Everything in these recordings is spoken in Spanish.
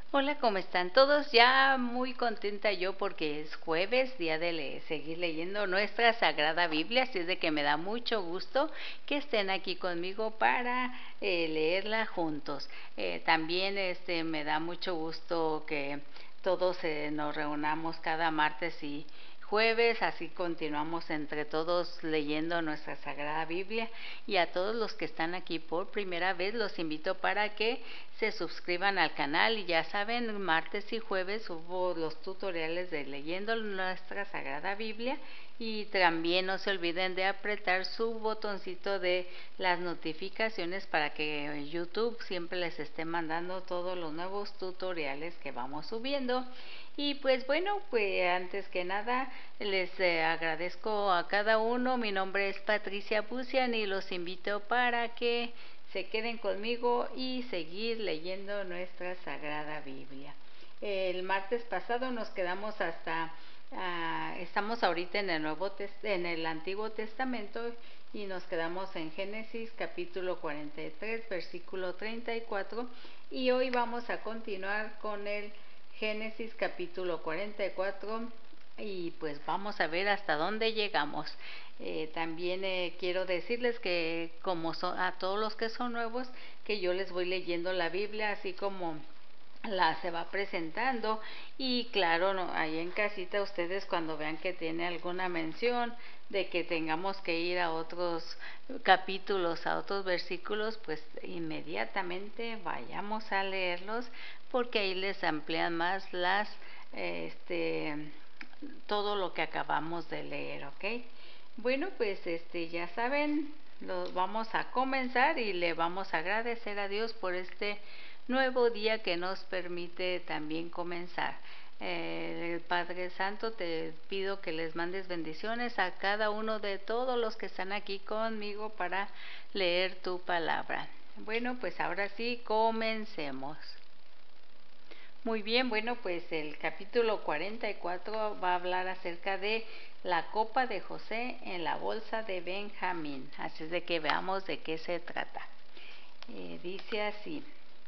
Hola, ¿cómo están todos? Ya muy contenta yo porque es jueves, día de seguir leyendo nuestra Sagrada Biblia, así es de que me da mucho gusto que estén aquí conmigo para leerla juntos. También me da mucho gusto que todos nos reunamos cada martes y jueves, así continuamos entre todos leyendo nuestra Sagrada Biblia, y a todos los que están aquí por primera vez los invito para que se suscriban al canal. Y ya saben, martes y jueves hubo los tutoriales de leyendo nuestra Sagrada Biblia, y también no se olviden de apretar su botoncito de las notificaciones para que YouTube siempre les esté mandando todos los nuevos tutoriales que vamos subiendo. Y pues bueno, pues antes que nada les agradezco a cada uno. Mi nombre es Patricia Bucian y los invito para que se queden conmigo y seguir leyendo nuestra Sagrada Biblia. El martes pasado nos quedamos hasta, estamos ahorita en en el Antiguo Testamento, y nos quedamos en Génesis capítulo 43, versículo 34, y hoy vamos a continuar con el Génesis capítulo 44, y pues vamos a ver hasta dónde llegamos. También quiero decirles que como a todos los que son nuevos, que yo les voy leyendo la Biblia así como se va presentando. Y claro, no, ahí en casita ustedes cuando vean que tiene alguna mención de que tengamos que ir a otros capítulos, a otros versículos, pues inmediatamente vayamos a leerlos, porque ahí les amplían más todo lo que acabamos de leer, ¿ok? Bueno, pues ya saben, lo vamos a comenzar y le vamos a agradecer a Dios por este nuevo día que nos permite también comenzar. El Padre Santo, te pido que les mandes bendiciones a cada uno de todos los que están aquí conmigo para leer tu palabra. Bueno, pues ahora sí, comencemos. Muy bien, bueno, pues el capítulo 44 va a hablar acerca de la copa de José en la bolsa de Benjamín. Así es de que veamos de qué se trata. Dice así: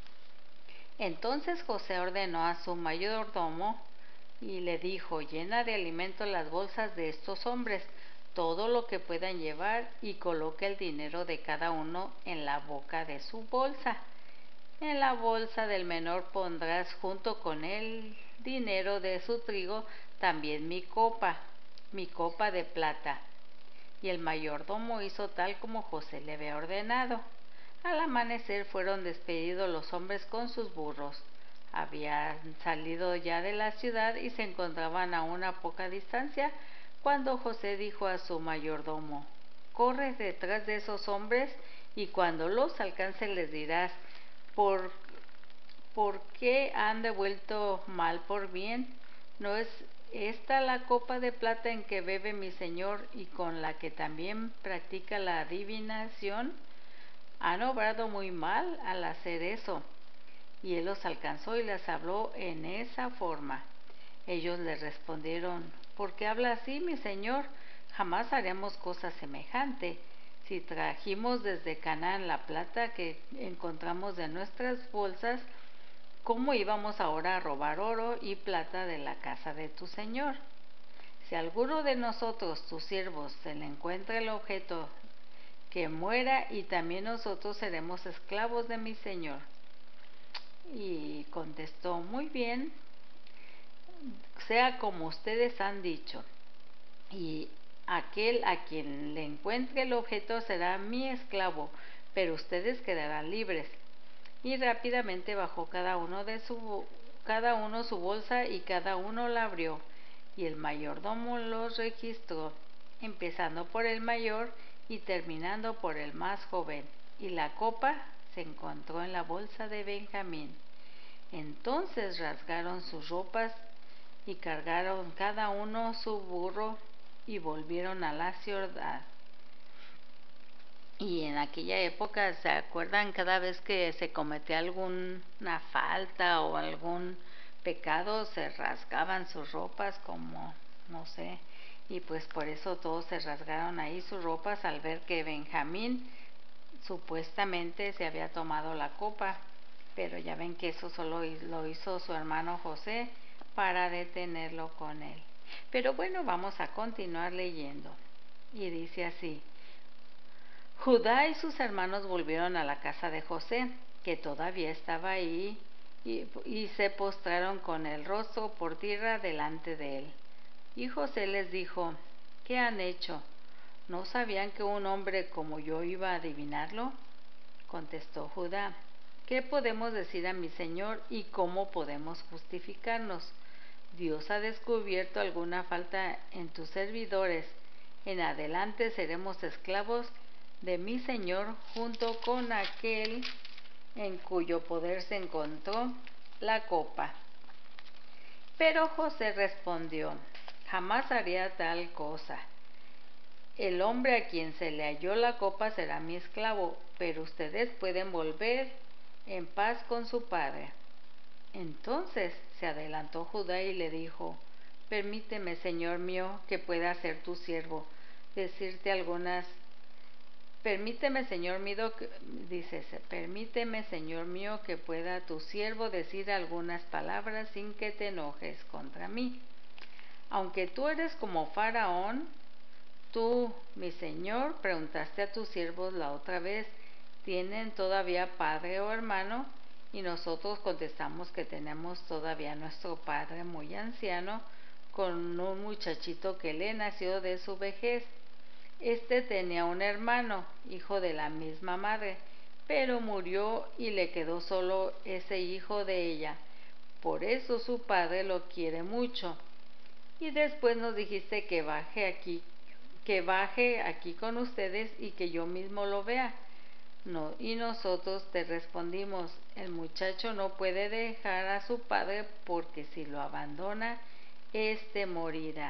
entonces José ordenó a su mayordomo y le dijo: llena de alimento las bolsas de estos hombres, todo lo que puedan llevar, y coloque el dinero de cada uno en la boca de su bolsa. En la bolsa del menor pondrás, junto con el dinero de su trigo, también mi copa de plata. Y el mayordomo hizo tal como José le había ordenado. Al amanecer fueron despedidos los hombres con sus burros. Habían salido ya de la ciudad y se encontraban a una poca distancia, cuando José dijo a su mayordomo: corre detrás de esos hombres, y cuando los alcances les dirás: ¿por, ¿por qué han devuelto mal por bien? ¿No es esta la copa de plata en que bebe mi señor, y con la que también practica la adivinación? Han obrado muy mal al hacer eso. Y él los alcanzó y les habló en esa forma. Ellos le respondieron: ¿por qué habla así, mi señor? Jamás haremos cosa semejante. Si trajimos desde Canaán la plata que encontramos de nuestras bolsas, ¿cómo íbamos ahora a robar oro y plata de la casa de tu señor? Si a alguno de nosotros, tus siervos, se le encuentra el objeto, que muera, y también nosotros seremos esclavos de mi señor. Y contestó: muy bien, sea como ustedes han dicho, y aquel a quien le encuentre el objeto será mi esclavo, pero ustedes quedarán libres. Y rápidamente bajó cada uno su bolsa, y cada uno la abrió, y el mayordomo los registró, empezando por el mayor y terminando por el más joven. Y la copa se encontró en la bolsa de Benjamín. Entonces rasgaron sus ropas y cargaron cada uno su burro y volvieron a la ciudad. Y en aquella época, ¿se acuerdan? Cada vez que se cometía alguna falta o algún pecado, se rasgaban sus ropas, como, no sé, y pues por eso todos se rasgaron ahí sus ropas al ver que Benjamín supuestamente se había tomado la copa. Pero ya ven que eso solo lo hizo su hermano José para detenerlo con él. Pero bueno, vamos a continuar leyendo. Y dice así: Judá y sus hermanos volvieron a la casa de José, que todavía estaba ahí, y se postraron con el rostro por tierra delante de él. Y José les dijo: ¿Qué han hecho? ¿No sabían que un hombre como yo iba a adivinarlo? Contestó Judá: ¿Qué podemos decir a mi señor y cómo podemos justificarnos? Dios ha descubierto alguna falta en tus servidores. En adelante seremos esclavos de mi señor junto con aquel en cuyo poder se encontró la copa. Pero José respondió: jamás haría tal cosa. El hombre a quien se le halló la copa será mi esclavo, pero ustedes pueden volver en paz con su padre. Entonces se adelantó Judá y le dijo: permíteme, señor mío, que pueda ser tu siervo, decirte algunas. Permíteme, señor mío, permíteme, señor mío, que pueda tu siervo decir algunas palabras sin que te enojes contra mí. Aunque tú eres como Faraón, tú, mi señor, preguntaste a tus siervos la otra vez: ¿tienen todavía padre o hermano? Y nosotros contestamos que tenemos todavía nuestro padre muy anciano, con un muchachito que le nació de su vejez. Este tenía un hermano, hijo de la misma madre, pero murió y le quedó solo ese hijo de ella. Por eso su padre lo quiere mucho. Y después nos dijiste que baje aquí con ustedes y que yo mismo lo vea. No, y nosotros te respondimos: el muchacho no puede dejar a su padre, porque si lo abandona, éste morirá.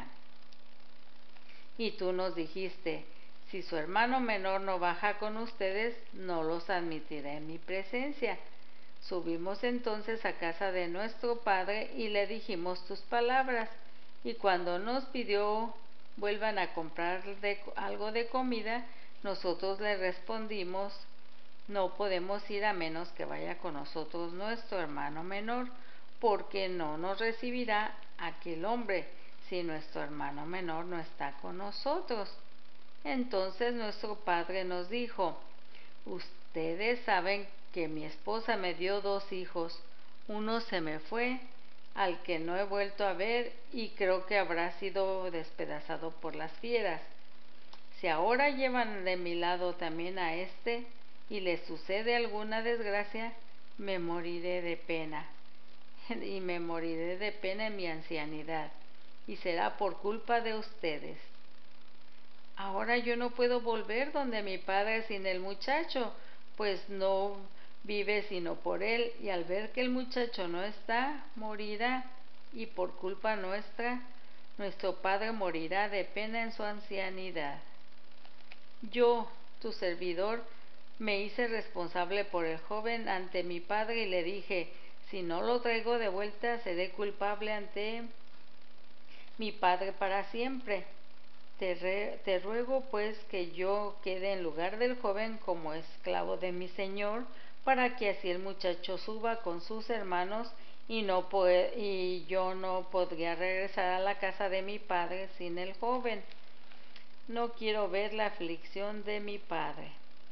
Y tú nos dijiste: si su hermano menor no baja con ustedes, no los admitiré en mi presencia. Subimos entonces a casa de nuestro padre y le dijimos tus palabras. Y cuando nos pidió vuelvan a comprar algo de comida, nosotros le respondimos: no podemos ir a menos que vaya con nosotros nuestro hermano menor, porque no nos recibirá aquel hombre si nuestro hermano menor no está con nosotros. Entonces nuestro padre nos dijo: ustedes saben que mi esposa me dio 2 hijos. Uno se me fue, al que no he vuelto a ver, y creo que habrá sido despedazado por las fieras. Si ahora llevan de mi lado también a este, y le sucede alguna desgracia, me moriré de pena. Y me moriré de pena en mi ancianidad, y será por culpa de ustedes. Ahora yo no puedo volver donde mi padre sin el muchacho, pues no vive sino por él, y al ver que el muchacho no está, morirá, y por culpa nuestra, nuestro padre morirá de pena en su ancianidad. Yo, tu servidor, me hice responsable por el joven ante mi padre y le dije: si no lo traigo de vuelta, seré culpable ante mi padre para siempre. Te ruego pues que yo quede en lugar del joven como esclavo de mi señor, para que así el muchacho suba con sus hermanos, y yo no podría regresar a la casa de mi padre sin el joven. No quiero ver la aflicción de mi padre.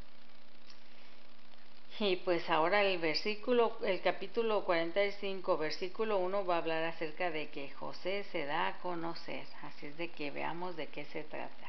Y pues ahora el capítulo 45, versículo 1 va a hablar acerca de que José se da a conocer. Así es de que veamos de qué se trata.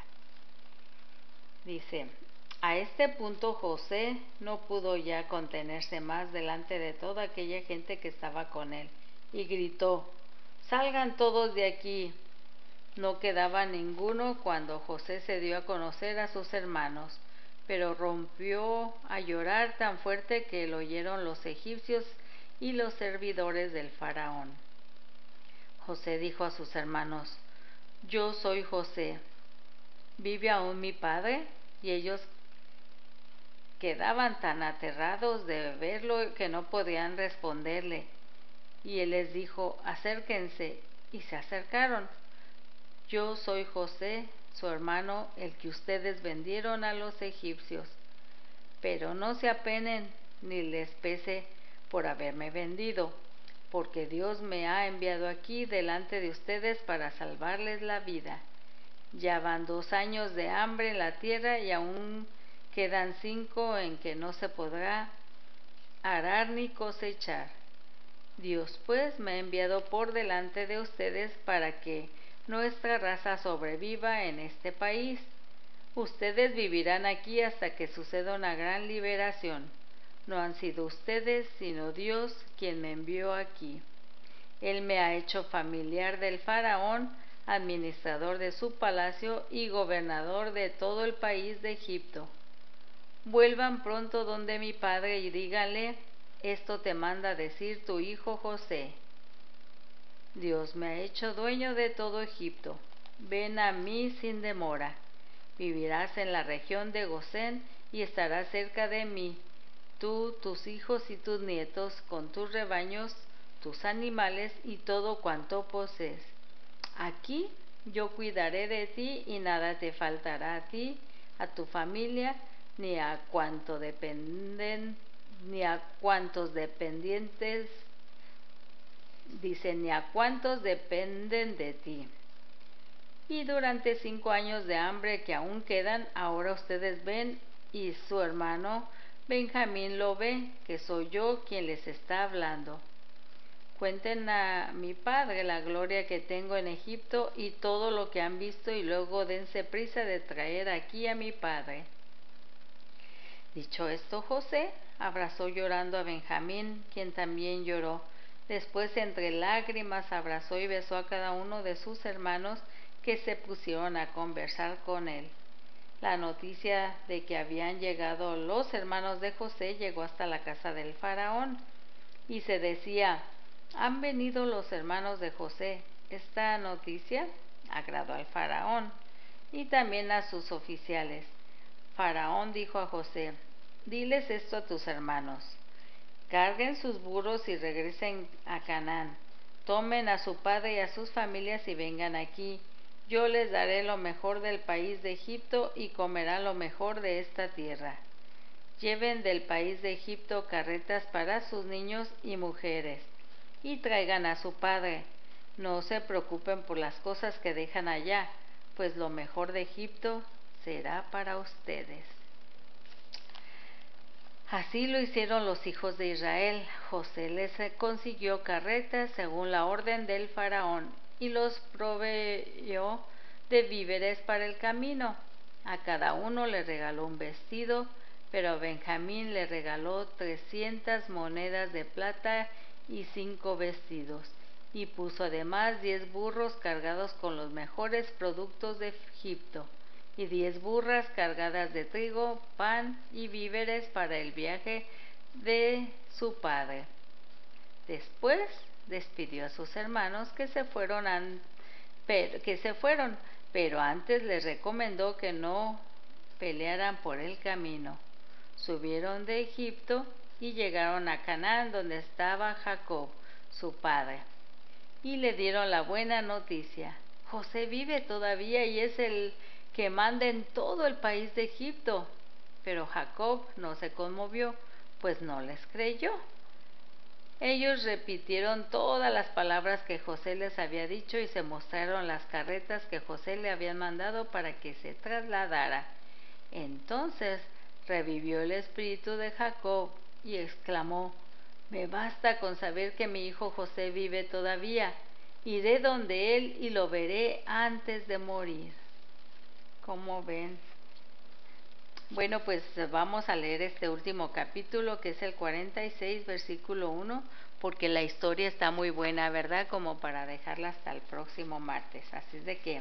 Dice: a este punto José no pudo ya contenerse más delante de toda aquella gente que estaba con él, y gritó: salgan todos de aquí. No quedaba ninguno cuando José se dio a conocer a sus hermanos, pero rompió a llorar tan fuerte que lo oyeron los egipcios y los servidores del faraón. José dijo a sus hermanos: yo soy José. ¿Vive aún mi padre? Y ellos quedaban tan aterrados de verlo que no podían responderle. Y él les dijo: acérquense. Y se acercaron. Yo soy José, su hermano, el que ustedes vendieron a los egipcios. Pero no se apenen ni les pese, por haberme vendido, porque Dios me ha enviado aquí delante de ustedes para salvarles la vida. Ya van 2 años de hambre en la tierra y aún quedan 5 en que no se podrá arar ni cosechar. Dios pues me ha enviado por delante de ustedes para que nuestra raza sobreviva en este país. Ustedes vivirán aquí hasta que suceda una gran liberación. No han sido ustedes, sino Dios quien me envió aquí. Él me ha hecho familiar del faraón, administrador de su palacio y gobernador de todo el país de Egipto. Vuelvan pronto donde mi padre y díganle, esto te manda decir tu hijo José. Dios me ha hecho dueño de todo Egipto. Ven a mí sin demora. Vivirás en la región de Gosén y estarás cerca de mí, tú, tus hijos y tus nietos, con tus rebaños, tus animales y todo cuanto posees. Aquí yo cuidaré de ti y nada te faltará a ti, a tu familia, ni a cuantos dependientes, ni a cuantos dependen de ti. Y durante 5 años de hambre que aún quedan, ahora ustedes ven y su hermano Benjamín lo ve, que soy yo quien les está hablando. Cuenten a mi padre la gloria que tengo en Egipto y todo lo que han visto y luego dense prisa de traer aquí a mi padre. Dicho esto, José abrazó llorando a Benjamín, quien también lloró. Después, entre lágrimas, abrazó y besó a cada uno de sus hermanos que se pusieron a conversar con él. La noticia de que habían llegado los hermanos de José llegó hasta la casa del faraón y se decía, han venido los hermanos de José. Esta noticia agradó al faraón y también a sus oficiales. Faraón dijo a José, diles esto a tus hermanos, carguen sus burros y regresen a Canaán, tomen a su padre y a sus familias y vengan aquí. Yo les daré lo mejor del país de Egipto y comerán lo mejor de esta tierra. Lleven del país de Egipto carretas para sus niños y mujeres y traigan a su padre. No se preocupen por las cosas que dejan allá, pues lo mejor de Egipto será para ustedes. Así lo hicieron los hijos de Israel. José les consiguió carretas según la orden del faraón y los proveyó de víveres para el camino. A cada uno le regaló un vestido, pero a Benjamín le regaló 300 monedas de plata y 5 vestidos, y puso además 10 burros cargados con los mejores productos de Egipto, y 10 burras cargadas de trigo, pan y víveres para el viaje de su padre. Después despidió a sus hermanos que se fueron, pero antes les recomendó que no pelearan por el camino. Subieron de Egipto y llegaron a Canaán, donde estaba Jacob, su padre, y le dieron la buena noticia. José vive todavía y es el que manda en todo el país de Egipto. Pero Jacob no se conmovió, pues no les creyó. Ellos repitieron todas las palabras que José les había dicho y se mostraron las carretas que José le había mandado para que se trasladara. Entonces revivió el espíritu de Jacob y exclamó, me basta con saber que mi hijo José vive todavía. Iré donde él y lo veré antes de morir. ¿Cómo ven? Bueno, pues vamos a leer este último capítulo, que es el 46, versículo 1, porque la historia está muy buena, ¿verdad? Como para dejarla hasta el próximo martes. Así es de que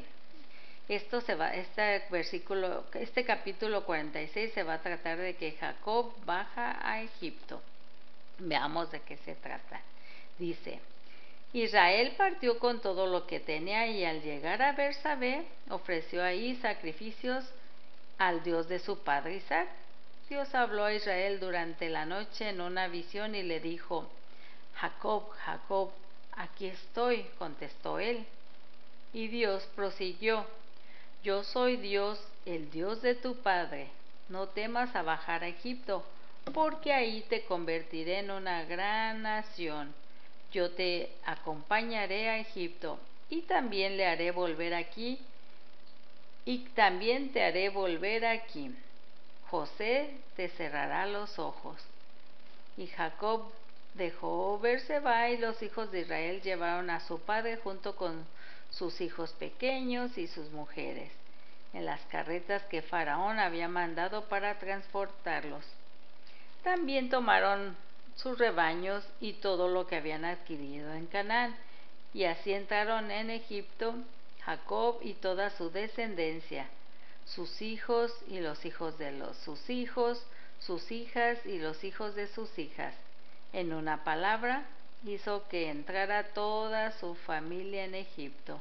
este capítulo 46 se va a tratar de que Jacob baja a Egipto. Veamos de qué se trata. Dice, Israel partió con todo lo que tenía y al llegar a Bersabé ofreció ahí sacrificios al Dios de su padre Isaac. Dios habló a Israel durante la noche en una visión y le dijo, Jacob, Jacob, aquí estoy, contestó él. Y Dios prosiguió, yo soy Dios, el Dios de tu padre. No temas a bajar a Egipto, porque ahí te convertiré en una gran nación. Yo te acompañaré a Egipto y también le haré volver aquí, y también te haré volver aquí. José te cerrará los ojos. Y Jacob dejó Berseba, y los hijos de Israel llevaron a su padre junto con sus hijos pequeños y sus mujeres, en las carretas que Faraón había mandado para transportarlos. También tomaron sus rebaños y todo lo que habían adquirido en Canaán, y así entraron en Egipto Jacob y toda su descendencia, sus hijos y los hijos de sus hijos, sus hijas y los hijos de sus hijas. En una palabra, hizo que entrara toda su familia en Egipto.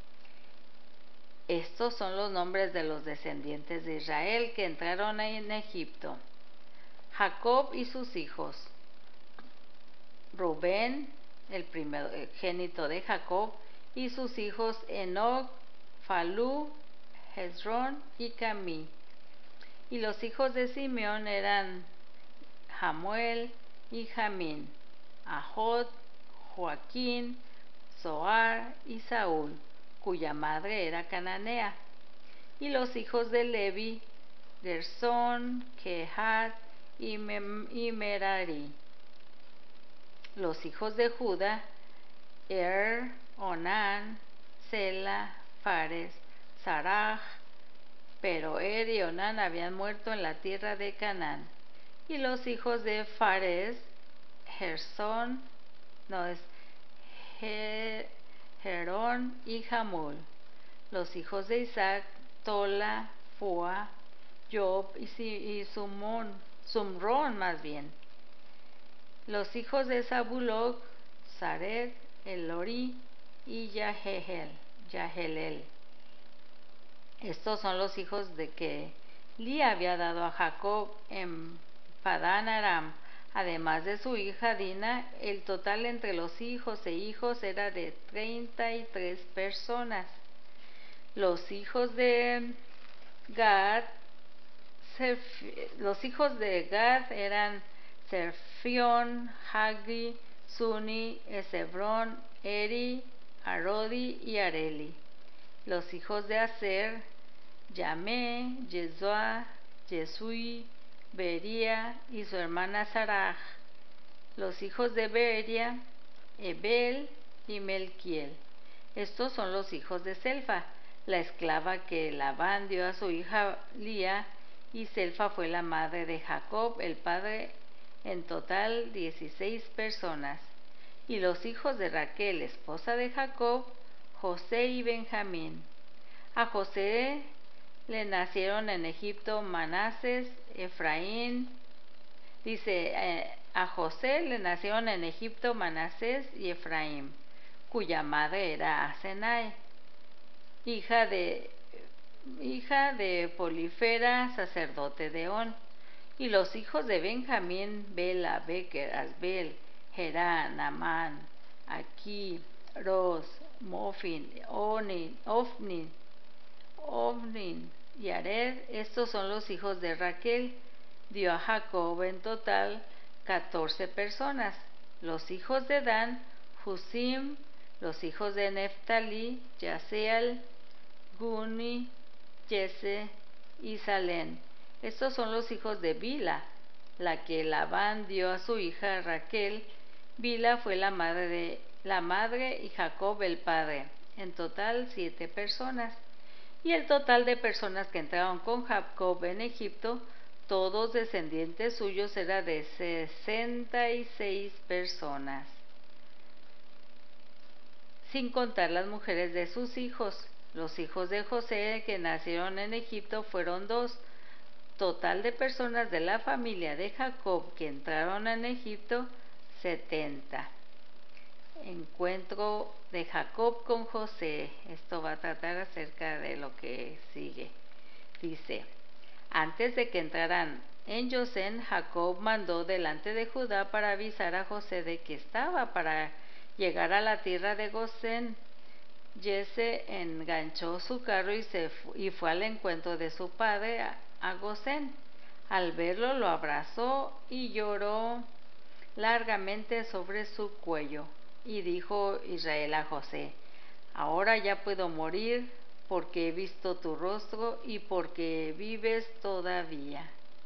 Estos son los nombres de los descendientes de Israel que entraron en Egipto. Jacob y sus hijos. Rubén, el primogénito de Jacob, y sus hijos Enoc, Falú, Hezrón y Camí. Y los hijos de Simeón eran Jamuel y Jamín, Ahod, Joaquín, Zoar y Saúl, cuya madre era cananea. Y los hijos de Levi, Gersón, Kehat y Merari. Los hijos de Judá, Onán, Sela, Fares, Saraj, pero y Onán habían muerto en la tierra de Canaán. Y los hijos de Fares, Herón y Jamul. Los hijos de Isaac, Tola, Fua, Job y Sumrón más bien. Los hijos de Zabulón, Sared, Elori y Yahelel. Estos son los hijos de que Lía había dado a Jacob en Padán Aram. Además de su hija Dina, el total entre los hijos e hijos era de 33 personas. Los hijos de Gad eran Serfión, Hagri, Suni, Esebrón, Eri, Arodi y Areli. Los hijos de Aser, Yamé, Yesua, Yesui, Beria y su hermana Saraj. Los hijos de Beria, Ebel y Melquiel. Estos son los hijos de Selfa, la esclava que Labán dio a su hija Lía, y Selfa fue la madre de Jacob, el padre. En total 16 personas. Y los hijos de Raquel, esposa de Jacob, José y Benjamín. A José le nacieron en Egipto Manases, Efraín. A José le nacieron en Egipto Manasés y Efraín, cuya madre era Asenai, hija de Polifera, sacerdote de On. Y los hijos de Benjamín, Bela, Beker, Asbel, Gerá, Namán, Aquí, Ros, Mofin, Ofnin y Ared. Estos son los hijos de Raquel. Dio a Jacob en total 14 personas. Los hijos de Dan, Husim. Los hijos de Neftalí, Yaseal, Guni, Jese y Salén. Estos son los hijos de Bila, la que Labán dio a su hija Raquel. Bila fue la madre y Jacob el padre. En total 7 personas. Y el total de personas que entraron con Jacob en Egipto, todos descendientes suyos, era de 66 personas, sin contar las mujeres de sus hijos. Los hijos de José que nacieron en Egipto fueron 2. Total de personas de la familia de Jacob que entraron en Egipto, 70. Encuentro de Jacob con José. Esto va a tratar acerca de lo que sigue. Dice: antes de que entraran en Gosén, Jacob mandó delante de Judá para avisar a José de que estaba para llegar a la tierra de Gosén. Jesse enganchó su carro y fue al encuentro de su padre a Gosén. Al verlo lo abrazó y lloró largamente sobre su cuello. Y dijo Israel a José: ahora ya puedo morir, porque he visto tu rostro y porque vives todavía.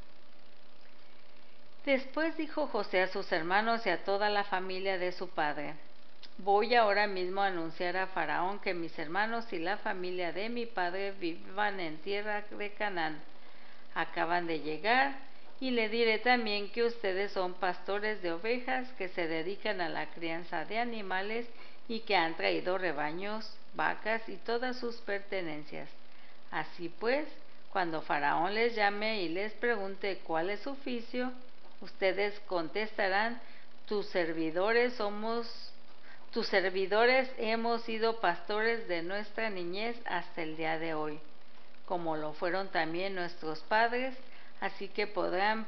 Después dijo José a sus hermanos y a toda la familia de su padre: voy ahora mismo a anunciar a Faraón que mis hermanos y la familia de mi padre vivan en tierra de Canaán. Acaban de llegar, y le diré también que ustedes son pastores de ovejas que se dedican a la crianza de animales y que han traído rebaños, vacas y todas sus pertenencias. Así pues, cuando Faraón les llame y les pregunte cuál es su oficio, ustedes contestarán: tus servidores hemos sido pastores de nuestra niñez hasta el día de hoy, como lo fueron también nuestros padres, así que podrán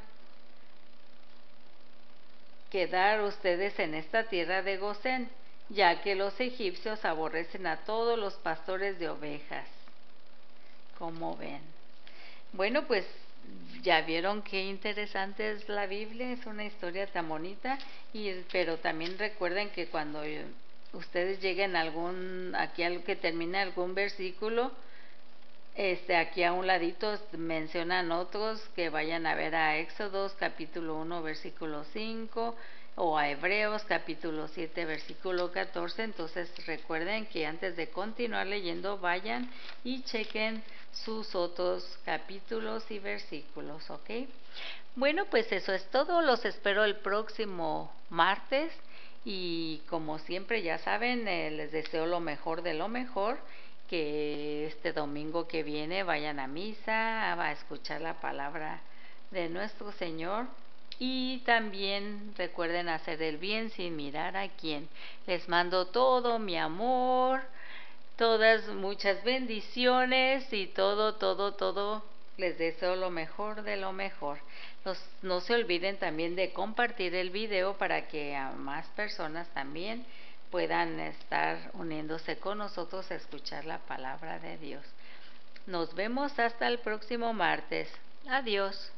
quedar ustedes en esta tierra de Gosén, ya que los egipcios aborrecen a todos los pastores de ovejas. ¿Cómo ven? Bueno, pues ya vieron qué interesante es la Biblia, es una historia tan bonita, pero también recuerden que cuando ustedes lleguen aquí al que termine algún versículo, aquí a un ladito mencionan otros que vayan a ver a Éxodos capítulo 1 versículo 5 o a Hebreos capítulo 7 versículo 14. Entonces recuerden que antes de continuar leyendo vayan y chequen sus otros capítulos y versículos, ¿ok? Bueno, pues eso es todo. Los espero el próximo martes y como siempre ya saben, les deseo lo mejor de lo mejor, que este domingo que viene vayan a misa, a escuchar la palabra de nuestro Señor, y también recuerden hacer el bien sin mirar a quién. Les mando todo mi amor, todas muchas bendiciones y todo. Les deseo lo mejor de lo mejor. No se olviden también de compartir el video para que a más personas también puedan estar uniéndose con nosotros a escuchar la palabra de Dios. Nos vemos hasta el próximo martes. Adiós.